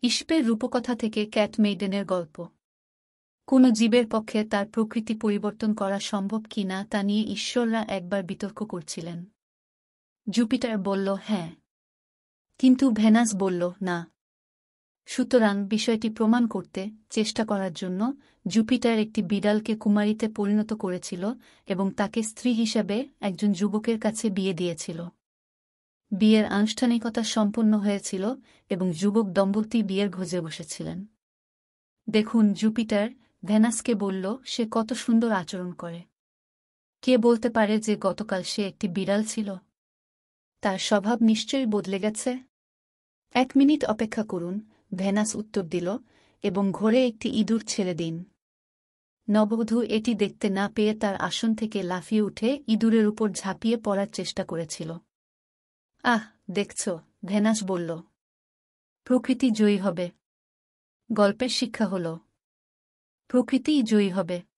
ইস্পের রূপকথা থেকে ক্যাট মেইডেনের গল্প। কোনো জীবের পক্ষে তার প্রকৃতি পরিবর্তন করা সম্ভব কিনা তা নিয়ে ঈশ্বররা একবার বিতর্ক করছিলেন। জুপিটার বলল হ্যাঁ, কিন্তু ভেনাস বলল না। সুতরাং বিষয়টি প্রমাণ করতে চেষ্টা করার জন্য জুপিটার একটি বিড়ালকে কুমারীতে পরিণত করেছিল এবং তাকে স্ত্রী হিসাবে একজন যুবকের কাছে বিয়ে দিয়েছিল। বিয়ের আনুষ্ঠানিকতা সম্পন্ন হয়েছিল এবং যুবক দম্পতি বিয়ের ভোজে বসেছিলেন। দেখুন, জুপিটার ভেনাসকে বলল সে কত সুন্দর আচরণ করে। কে বলতে পারে যে গতকাল সে একটি বিড়াল ছিল? তার স্বভাব নিশ্চয়ই বদলে গেছে। 1 মিনিট অপেক্ষা করুন, ভেনাস উত্তর দিল, এবং ঘরে একটি ইঁদুর ছেড়ে দিন। নববধূ এটি দেখতে না পেয়ে তার আসন থেকে লাফিয়ে উঠে ইঁদুরের উপর ঝাঁপিয়ে পড়ার চেষ্টা করেছিল। আহ, দেখছ, ভেনাস বলল, প্রকৃতি জয়ী হবে। গল্পের শিক্ষা হল প্রকৃতিই জয়ী হবে।